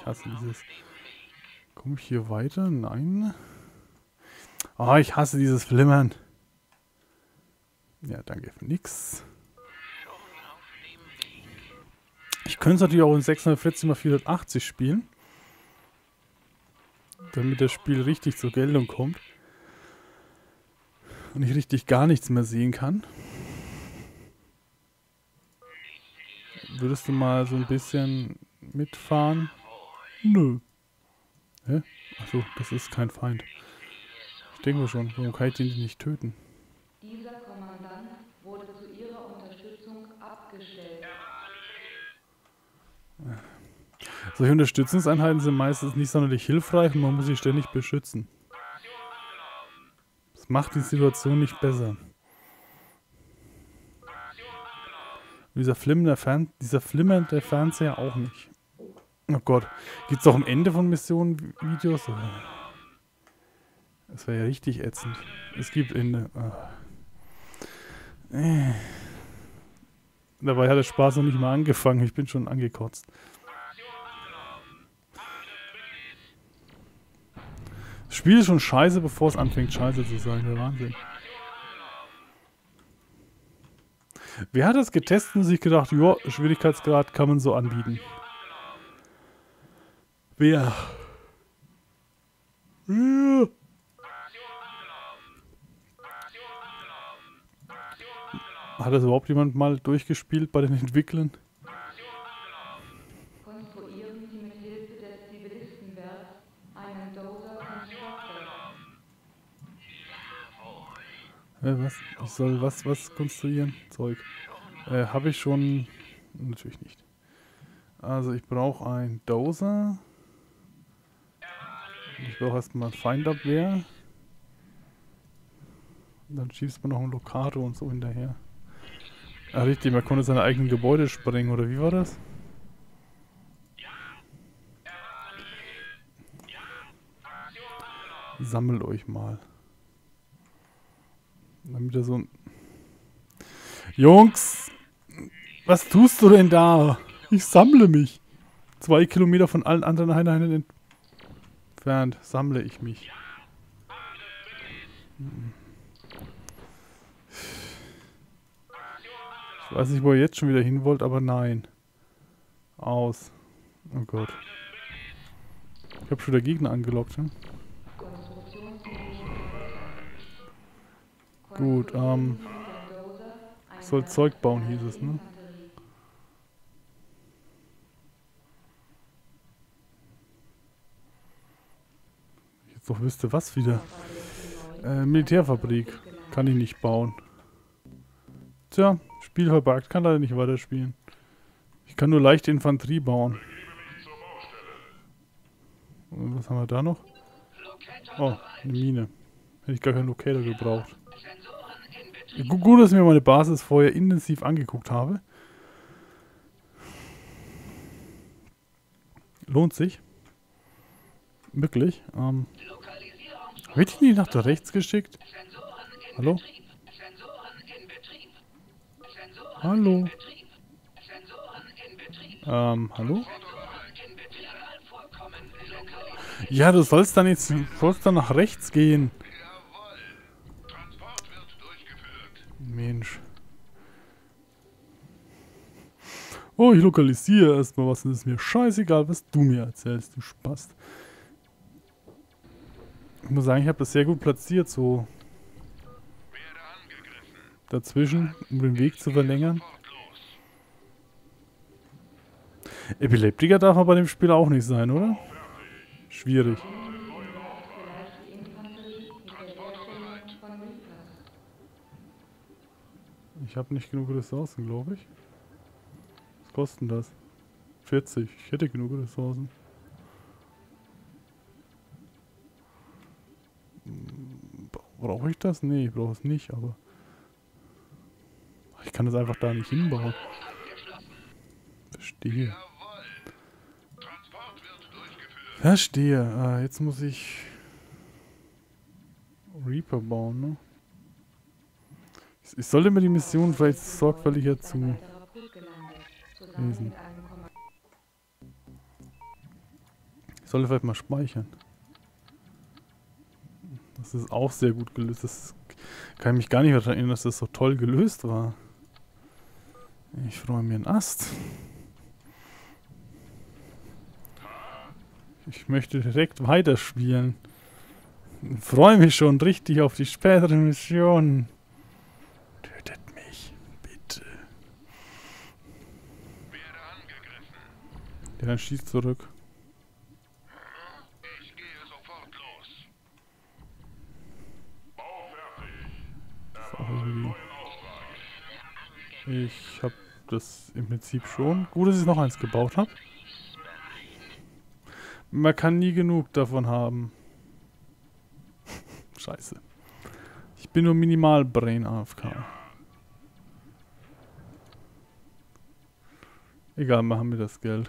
hasse dieses... Komme ich hier weiter? Nein. Oh, ich hasse dieses Flimmern. Ja, danke für nix. Ich könnte es natürlich auch in 640x480 spielen. Damit das Spiel richtig zur Geltung kommt. Und ich richtig gar nichts mehr sehen kann. Würdest du mal so ein bisschen mitfahren? Nö. Hä? Achso, das ist kein Feind. Ich denke mir schon, warum kann ich den nicht töten? Dieser Kommandant wurde zu Ihrer Unterstützung abgestellt. Solche Unterstützungseinheiten sind meistens nicht sonderlich hilfreich und man muss sie ständig beschützen. Das macht die Situation nicht besser. Dieser flimmernde Fernseher auch nicht. Oh Gott. Gibt es auch am Ende von Missionen Videos? Das wäre ja richtig ätzend. Es gibt Ende. Dabei hat der Spaß noch nicht mal angefangen. Ich bin schon angekotzt. Das Spiel ist schon scheiße, bevor es anfängt scheiße zu sein. Der Wahnsinn. Wer hat das getestet und sich gedacht, ja, Schwierigkeitsgrad kann man so anbieten? Wer? Ja. Hat das überhaupt jemand mal durchgespielt bei den Entwicklern? Konstruieren Sie mit Hilfe des Zivilistenwerks einen Dozer-Konstruktor. Was? Ich soll was konstruieren? Zeug. Habe ich schon... Natürlich nicht. Also ich brauche einen Dozer. Ich brauche erstmal Feindabwehr. Und dann schießt man noch einen Lokator und so hinterher. Ah, richtig, man konnte seine eigenen Gebäude sprengen, oder wie war das? Sammelt euch mal. Damit er so ein... Jungs! Was tust du denn da? Ich sammle mich. 2 Kilometer von allen anderen Einheiten entfernt sammle ich mich. Ich weiß nicht, wo ihr jetzt schon wieder hin wollt, aber nein. Aus. Oh Gott. Ich habe schon wieder Gegner angelockt, ne? Gut, ich soll Zeug bauen, hieß es, ne? Ich jetzt doch wüsste, was wieder. Militärfabrik. Kann ich nicht bauen. Tja, Spiel verbuggt. Kann leider nicht weiterspielen. Ich kann nur leichte Infanterie bauen. Und was haben wir da noch? Oh, eine Mine. Hätte ich gar keinen Locator gebraucht. Gut, dass ich mir meine Basis vorher intensiv angeguckt habe. Lohnt sich. Wirklich. Habe ich die nicht nach da rechts geschickt? Hallo? Hallo? Hallo? Ja, du sollst dann jetzt nach rechts gehen. Mensch. Oh, ich lokalisiere erstmal was. Das ist mir scheißegal, was du mir erzählst, du Spast. Ich muss sagen, ich habe das sehr gut platziert, so dazwischen, um den Weg zu verlängern. Epileptiker darf man bei dem Spiel auch nicht sein, oder? Schwierig. Ich habe nicht genug Ressourcen, glaube ich. Was kostet denn das? 40. Ich hätte genug Ressourcen. Brauche ich das? Nee, ich brauche es nicht, aber... Ich kann das einfach da nicht hinbauen. Verstehe. Verstehe. Jetzt muss ich... Reaper bauen, ne? Ich sollte mir die Mission vielleicht sorgfältiger zu lesen. Ich sollte vielleicht mal speichern. Das ist auch sehr gut gelöst. Das kann ich mich gar nicht daran erinnern, dass das so toll gelöst war. Ich freue mir einen Ast. Ich möchte direkt weiterspielen. Ich freue mich schon richtig auf die späteren Missionen. Tötet mich, bitte. Ja, dann schießt zurück. Ich gehe sofort los. Bau fertig. Das ist auch irgendwie. Ich habe das im Prinzip schon. Gut, dass ich noch eins gebaut habe. Man kann nie genug davon haben. Scheiße. Ich bin nur minimal Brain AFK. Egal, machen wir das Geld.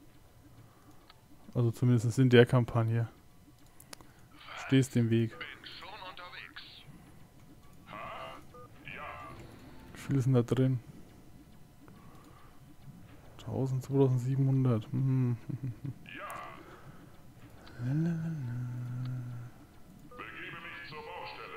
Also zumindest in der Kampagne. Stehst dem Weg. Bin schon unterwegs. Wie viel ist denn da drin? 1000, 2700. Hm. Begebe mich zur Baustelle.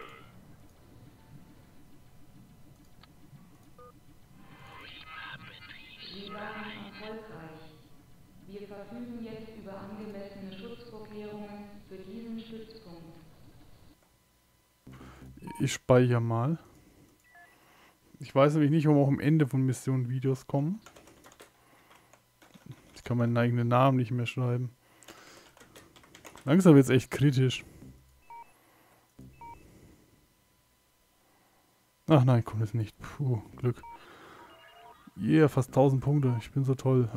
Sie waren erfolgreich. Wir verfügen jetzt über angemessene Schutzvorkehrungen für diesen Stützpunkt. Ich speichere mal. Ich weiß nämlich nicht, warum auch am Ende von Missionen Videos kommen. Ich kann meinen eigenen Namen nicht mehr schreiben. Langsam wird es echt kritisch. Ach nein, kommt es nicht. Puh, Glück. Yeah, fast 1000 Punkte. Ich bin so toll.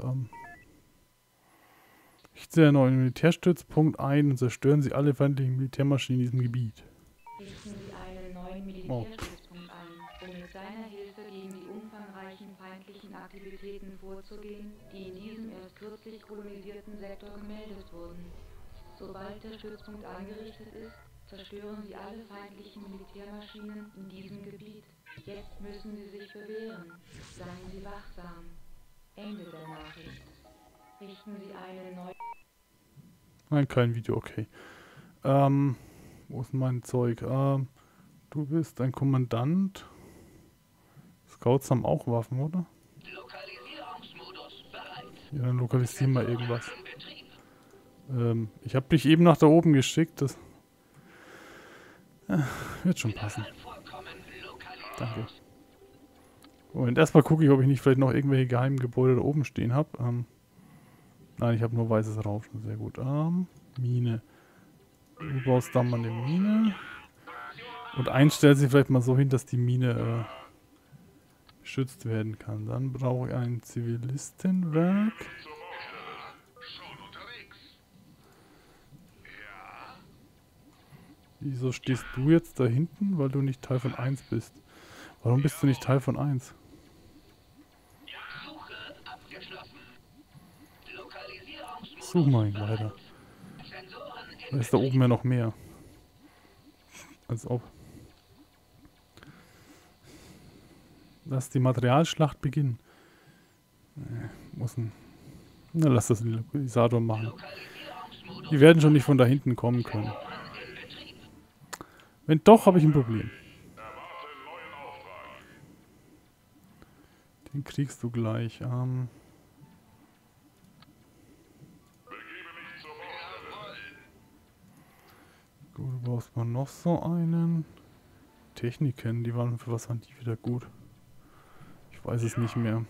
Ich ziehe einen neuen Militärstützpunkt ein und zerstören Sie alle feindlichen Militärmaschinen in diesem Gebiet. Richten Sie einen neuen Militärstützpunkt ein, um mit seiner Hilfe gegen die umfangreichen feindlichen Aktivitäten vorzugehen, die in diesem erst kürzlich kolonisierten Sektor gemeldet wurden. Sobald der Stützpunkt eingerichtet ist, zerstören Sie alle feindlichen Militärmaschinen in diesem Gebiet. Jetzt müssen Sie sich bewähren. Seien Sie wachsam. Ende der Nachricht. Richten Sie einen neuen... Nein, kein Video, okay. Wo ist mein Zeug? Du bist ein Kommandant. Scouts haben auch Waffen, oder? Lokalisierungsmodus bereit. Ja, dann lokalisieren wir irgendwas. Ich habe dich eben nach da oben geschickt. Das wird schon passen. Danke. Moment, erstmal gucke ich, ob ich nicht vielleicht noch irgendwelche geheimen Gebäude da oben stehen habe. Nein, ich habe nur weißes Rauschen. Sehr gut. Mine. Du baust da mal eine Mine. Und einstellt sie vielleicht mal so hin, dass die Mine geschützt werden kann. Dann brauche ich ein Zivilistenwerk. Schon unterwegs. Ja. Wieso stehst du jetzt da hinten? Weil du nicht Teil von 1 bist. Warum bist du nicht Teil von 1? Suche abgeschlossen. Lokalisierungsmodus Such mal ihn weiter. Sensoren Da ist da oben ja noch mehr. Als ob. Lass die Materialschlacht beginnen. Muss ein... Na, lass das den Lokalisator machen. Die werden schon nicht von da hinten kommen können. Wenn doch, habe ich ein Problem. Erwarte neuen Auftrag. Den kriegst du gleich. Begebe mich zur Baustelle. Gut, du brauchst mal noch so einen. Techniken, die waren, für was waren die wieder gut? Ich weiß es nicht mehr.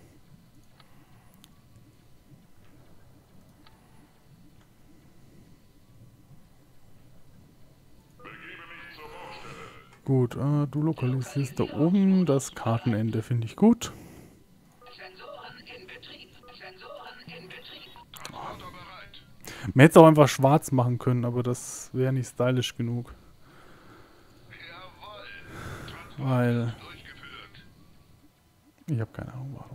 Gut, du lokalisierst da oben das Kartenende, finde ich gut. Sensoren in Betrieb. Sensoren in Betrieb. Transporter bereit. Man hätte es auch einfach schwarz machen können, aber das wäre nicht stylisch genug. Jawohl. Weil Durchgeführt. ich habe keine Ahnung warum.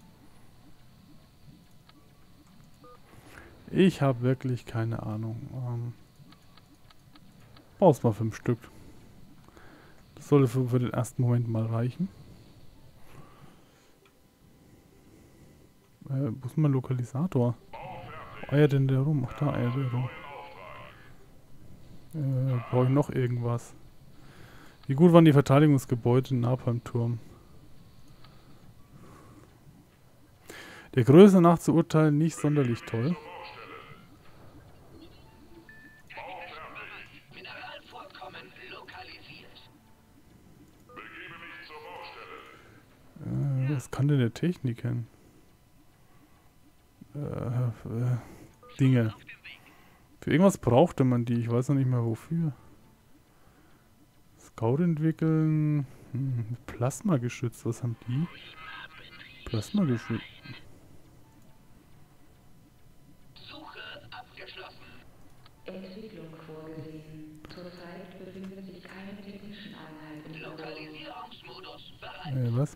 Ich habe wirklich keine Ahnung. Brauchst mal 5 Stück. Das sollte für den ersten Moment mal reichen. Wo ist mein Lokalisator? Bau fertig. Wo eiert denn der rum? Ach, da eiert der rum. Brauche ich noch irgendwas? Wie gut waren die Verteidigungsgebäude in Napalm-Turm? Der Größe nach zu urteilen nicht sonderlich toll. Mineralvorkommen lokalisiert. Begebe mich zur Baustelle. Was kann denn der Techniker? Dinge. Für irgendwas brauchte man die. Ich weiß noch nicht mehr wofür. Scout entwickeln. Plasmageschütz. Was haben die? Plasmageschütz. Suche abgeschlossen. Entwicklung vorgesehen. Zurzeit befindet sich keine technischen Einheiten im Büro. Lokalisierungsmodus bereit. Was?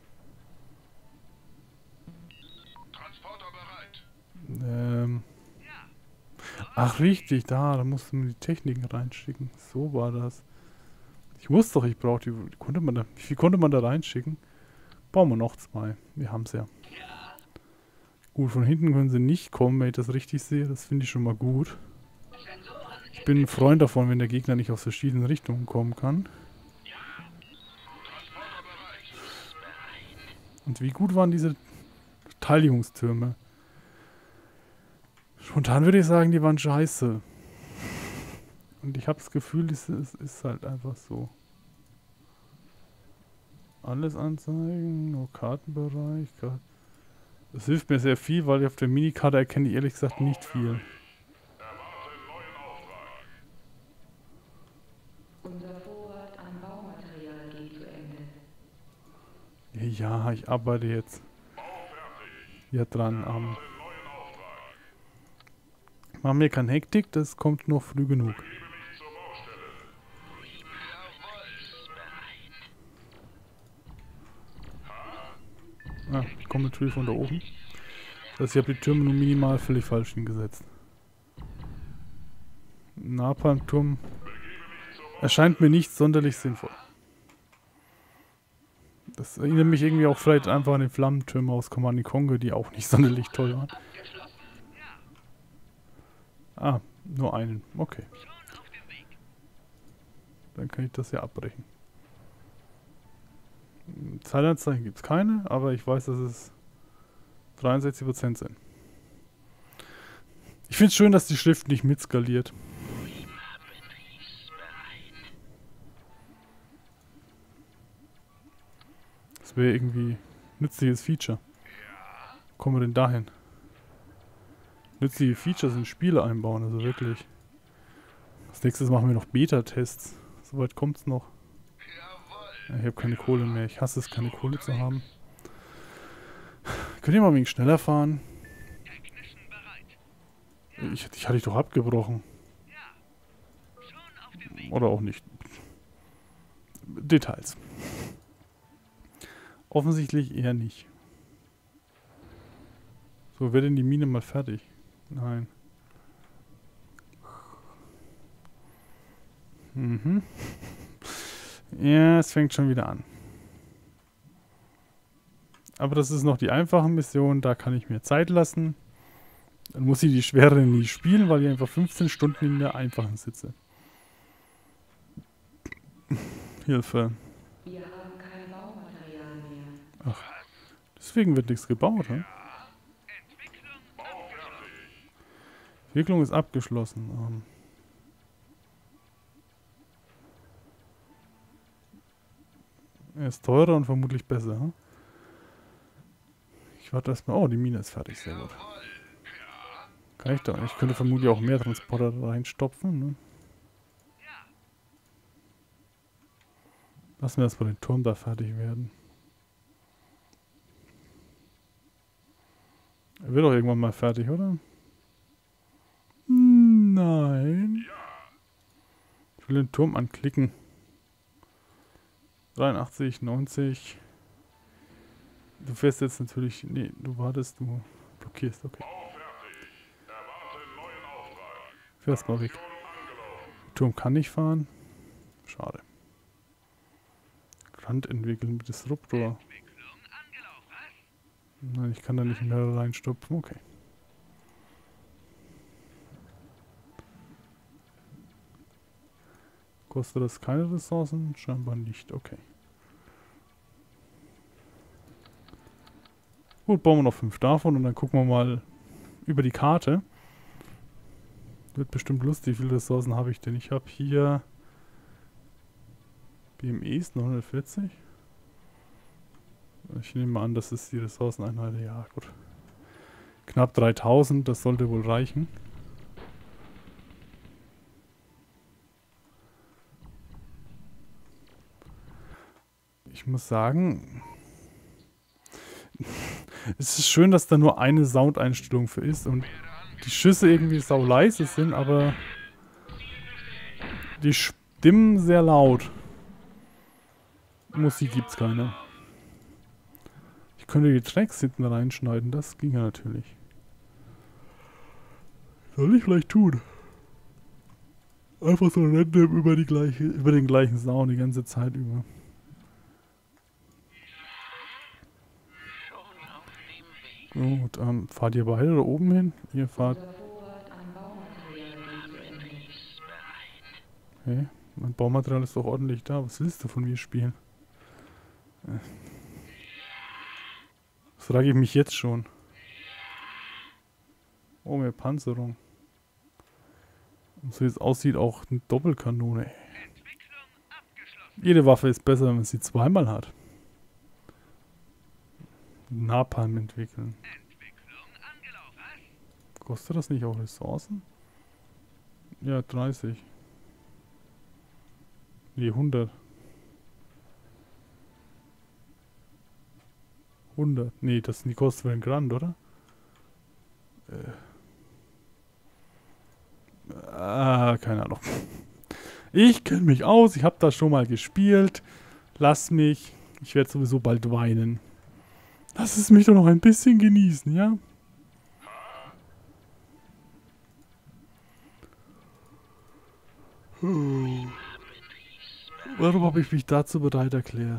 Transporter bereit. Ach richtig, da musste man die Techniken reinschicken. So war das. Ich wusste doch, ich brauche die. Wie viel konnte man da reinschicken? Bauen wir noch 2. Wir haben es ja. Gut, von hinten können sie nicht kommen, wenn ich das richtig sehe. Das finde ich schon mal gut. Ich bin ein Freund davon, wenn der Gegner nicht aus verschiedenen Richtungen kommen kann. Und wie gut waren diese Verteidigungstürme? Spontan würde ich sagen, die waren scheiße. Und ich habe das Gefühl, es ist halt einfach so. Alles anzeigen, nur Kartenbereich. Das hilft mir sehr viel, weil auf der Minikarte erkenne ich ehrlich gesagt nicht viel. Unser Vorrat an Baumaterial geht zu Ende. Ja, ich arbeite jetzt hier dran. Mach mir keine Hektik, das kommt noch früh genug. Ich komme natürlich von da oben. Das heißt, ich habe die Türme nur minimal völlig falsch hingesetzt. Napalm-Turm erscheint mir nicht sonderlich sinnvoll. Das erinnert mich irgendwie auch vielleicht einfach an den Flammentürme aus Command & Conquer, die auch nicht sonderlich toll waren. Ah, nur einen. Okay. Dann kann ich das ja abbrechen. Zeitanzeigen gibt es keine, aber ich weiß, dass es 63% sind. Ich finde es schön, dass die Schrift nicht mitskaliert. Das wäre irgendwie ein nützliches Feature. Wo kommen wir denn dahin? Nützliche Features in Spiele einbauen, also wirklich. Als nächstes machen wir noch Beta-Tests. Soweit kommt es noch. Ja, ich habe keine Kohle mehr. Ich hasse es, keine Kohle zu haben. Könnt ihr mal ein wenig schneller fahren? Ich hatte dich doch abgebrochen. Oder auch nicht. Details. Offensichtlich eher nicht. So, wird denn die Mine mal fertig? Nein. Ja, es fängt schon wieder an. Aber das ist noch die einfache Mission, da kann ich mir Zeit lassen. Dann muss ich die schwere nie spielen, weil ich einfach 15 Stunden in der einfachen sitze. Hilfe. Wir haben kein Baumaterial mehr. Ach, deswegen wird nichts gebaut, hm? Entwicklung ist abgeschlossen. Er ist teurer und vermutlich besser. Hm? Ich warte erstmal. Oh, die Mine ist fertig. Sehr gut. Kann ich da? Ich könnte vermutlich auch mehr Transporter reinstopfen. Ne? Lassen wir erstmal den Turm da fertig werden. Er wird doch irgendwann mal fertig, oder? Nein. Ich will den Turm anklicken. 83, 90. Du fährst jetzt natürlich... Nee, du wartest, du blockierst, okay. Fährst mal weg. Der Turm kann nicht fahren. Schade. Grand entwickeln mit Disruptor. Nein, ich kann da nicht mehr reinstopfen, okay. Kostet das keine Ressourcen? Scheinbar nicht, okay. Gut, bauen wir noch 5 davon und dann gucken wir mal über die Karte. Wird bestimmt lustig, wie viele Ressourcen habe ich denn? Ich habe hier BMEs 940. Ich nehme an, das ist die Ressourceneinheit. Ja, gut. Knapp 3000, das sollte wohl reichen. Ich muss sagen, es ist schön, dass da nur eine Soundeinstellung für ist und die Schüsse irgendwie sau leise sind, aber die Stimmen sehr laut. Musik gibt's keine. Ich könnte die Tracks hinten reinschneiden, das ging ja natürlich. Soll ich vielleicht tun? Einfach so random über den gleichen Sound die ganze Zeit über. Gut, fahrt ihr beide da oben hin? Ihr fahrt... Hey, mein Baumaterial ist doch ordentlich da. Was willst du von mir spielen? Das frage ich mich jetzt schon. Oh, mehr Panzerung. Und so wie es aussieht, auch eine Doppelkanone. Jede Waffe ist besser, wenn man sie zweimal hat. Napalm entwickeln. Kostet das nicht auch Ressourcen? Ja, 30. Nee, 100. 100. Nee, das sind die Kosten für den Grand, oder? Keine Ahnung. Ich kenne mich aus, ich habe das schon mal gespielt. Lass mich. Ich werde sowieso bald weinen. Lass es mich doch noch ein bisschen genießen, ja? Warum habe ich mich dazu bereit erklärt?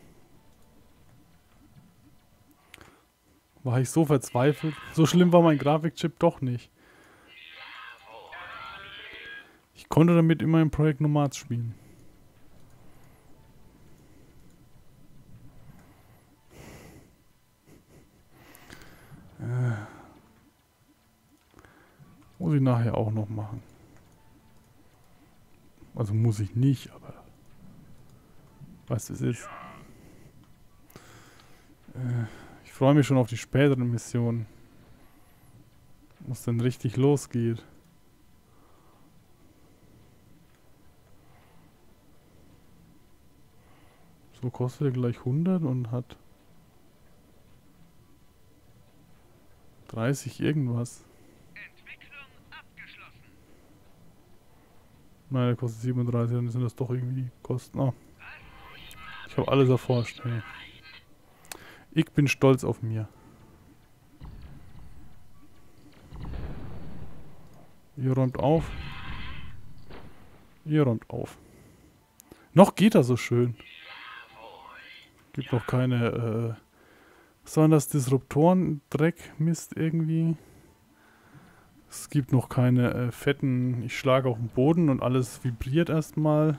War ich so verzweifelt? So schlimm war mein Grafikchip doch nicht. Ich konnte damit immer im Projekt Nomads spielen. Muss ich nachher auch noch machen. Also muss ich nicht, aber... Weißt du, es ist... Ich freue mich schon auf die späteren Missionen. Wo es dann richtig losgeht. So kostet er gleich 100 und hat 30 irgendwas. Nein, der kostet 37, dann sind das doch irgendwie Kosten. Oh. Ich habe alles erforscht. Hey. Ich bin stolz auf mir. Ihr räumt auf. Ihr räumt auf. Noch geht er so schön. Gibt noch keine, was waren das? Disruptoren, Dreck, Mist irgendwie. Es gibt noch keine fetten, ich schlage auf den Boden und alles vibriert erstmal.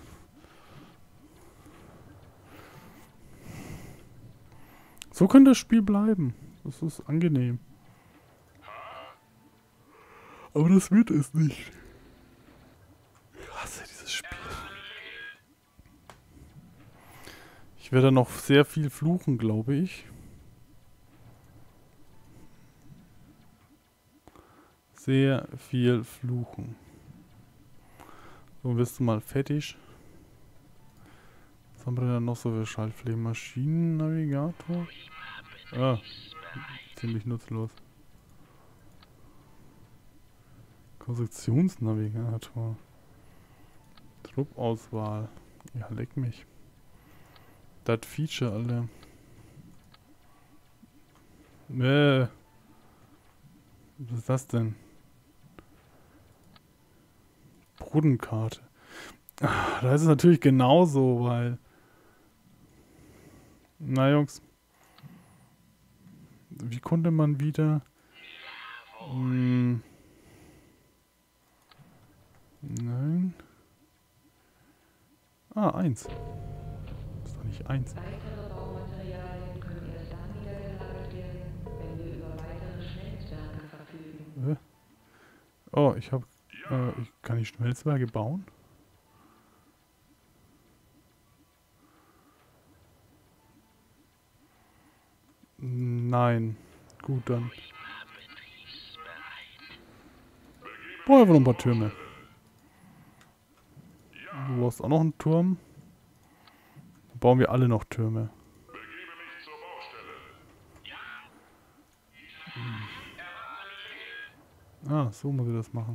So könnte das Spiel bleiben. Das ist angenehm. Aber das wird es nicht. Ich hasse dieses Spiel. Ich werde noch sehr viel fluchen, glaube ich. Sehr viel fluchen. So, wirst du mal fertig. Was haben wir denn noch so für Schaltflächenmaschinen-Navigator? Ah, ziemlich nutzlos. Konstruktionsnavigator. Truppauswahl. Ja, leck mich. Das Feature, Alter. Was ist das denn? Bodenkarte. Ah, da ist es natürlich genauso, weil... Na, Jungs. Wie konnte man wieder... Nein. Ah, 1. Ist doch nicht 1. Weitere Baumaterialien können erst dann wieder gelagert werden, wenn wir über weitere Schmelzwerke verfügen. Oh, kann ich Schmelzwerke bauen? Nein. Gut, dann. Brauchen wir noch ein paar Türme. Du brauchst auch noch einen Turm. Dann bauen wir alle noch Türme. Begebe mich zur Baustelle. Ah, so muss ich das machen.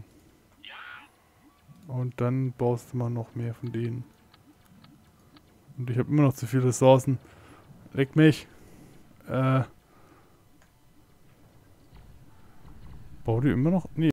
Und dann baust du mal noch mehr von denen. Und ich habe immer noch zu viele Ressourcen. Leck mich. Bau die immer noch? Nee.